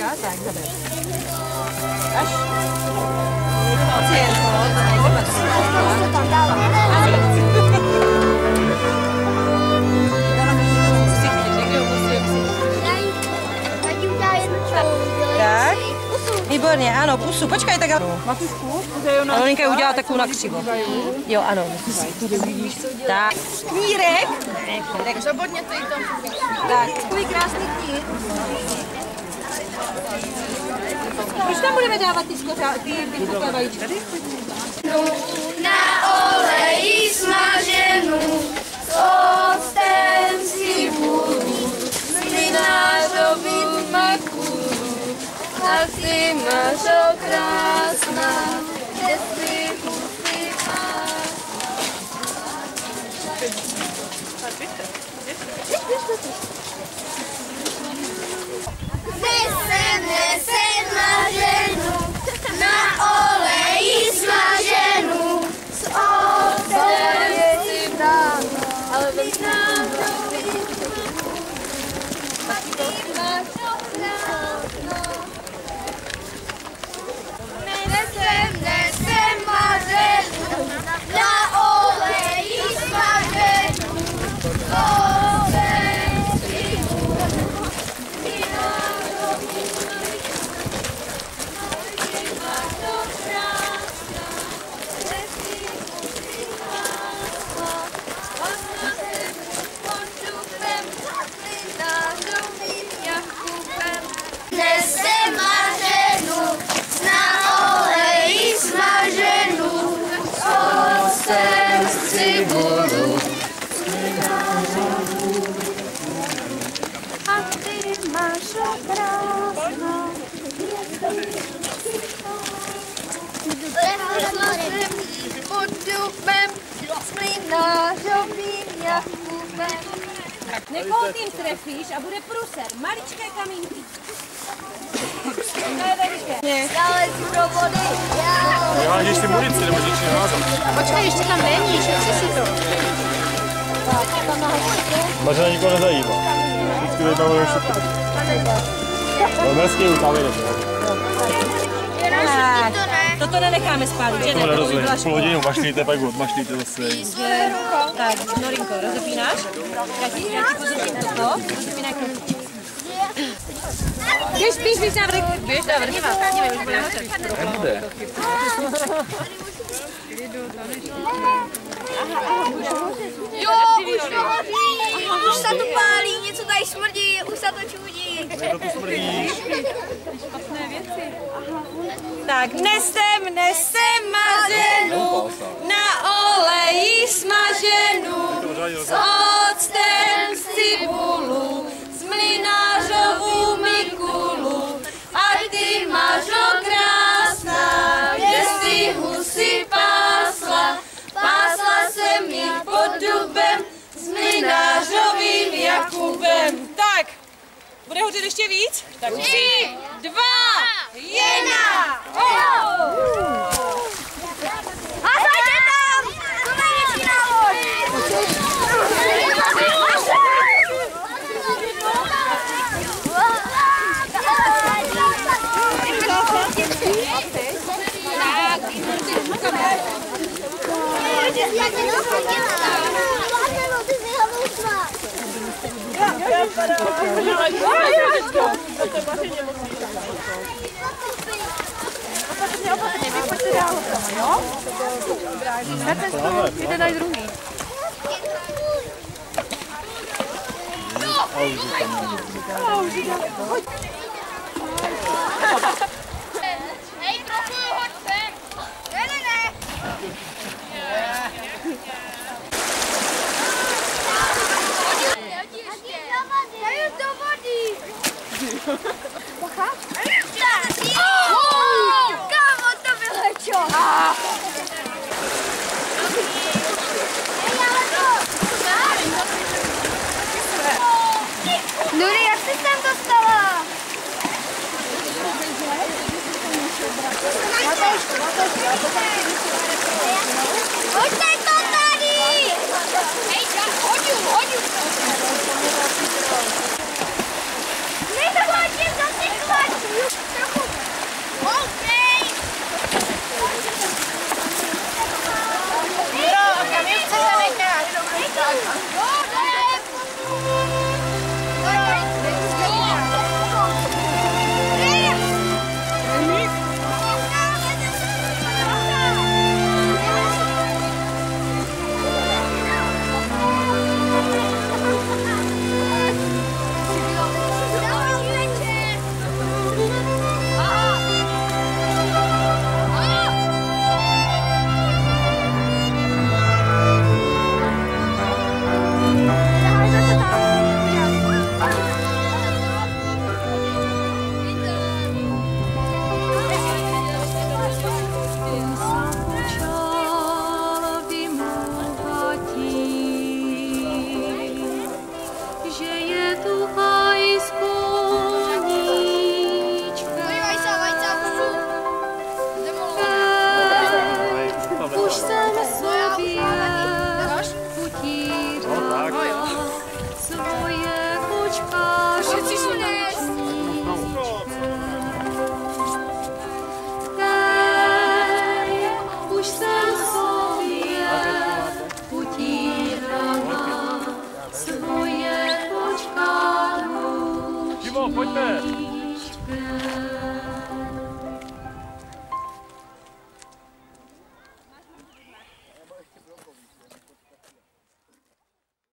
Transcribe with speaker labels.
Speaker 1: Počká, tak zaber. Až. Pacient, no, to nejde to tam dává. Tak. Výborně, ano, pusu. Počkej, tak... Aloninka udělala takovou nakřivo. Jo, ano. Tak. Knírek.
Speaker 2: Zabodněte jí tam.
Speaker 1: Tak. Takový krásný knír. Proč tam budeme dávat ty vypuklé vajíčka?
Speaker 3: Na oleji smaženou s octem cibulu, mlynářovým makulu, a ty máš krásná, kde si usypáš. Nesem smaženou, na oleji smaženou, s octem cibulu, ale mlynářovým a ty máš krásná. Nesem mařenu, na oleji smaženu, octem cibulu, nesem mařenu, na oleji smaženu, s octem cibulu. A ty máš krásná. Pod dubem s mlynářovým Jakubem.
Speaker 1: Někoho tím trefíš a bude pruser. Maličké kamínky. To je veliké.
Speaker 3: Stále si do vody.
Speaker 4: Já ještě munici, nebo ještě házat.
Speaker 1: Počkej, ještě tam není, šetři si to.
Speaker 4: Mařena nikoho nezajímá. Vždycky vybavujeme všechno. No mrzký už tam jde.
Speaker 1: Toto nenecháme spálit, že ne?
Speaker 4: To nerozumím, půl hodinu mašlíte, pak odmašlíte zase.
Speaker 1: Tak, Norinko, rozepínáš? Já ti pozorím toto. Rozepínaj kroky. Běž na vrch. Běž na vrch. Už bude hořet.
Speaker 4: Nebude.
Speaker 3: Jo, už to hoří. Už se tu pálí, něco tady smrdí, už se to čudí.
Speaker 4: To tu smrdíš.
Speaker 1: Tak, nesem mařenu, na oleji smaženu, s octem z cibulu, s mlynářovou mikulu. A ty máš krásná, kde si husy pásla, pásla se mi pod dubem, s mlynářovým Jakubem. Tak, bude hořet ještě víc? Tak 3, 2, 1.
Speaker 3: A zajďte tam! To největší návod!
Speaker 1: Opatrně, vy pojďte dál, jo? Jdete spolu, jděte na druhý.
Speaker 3: Hej, trochu, hoď sem! Ne! Hej, do vody! Bacha? Kámo, to bylo čo? Nuri, jak jsi sem dostala? Hoďte to tady! Hej, hoďu! Nezahodně zaseklat!
Speaker 5: Good.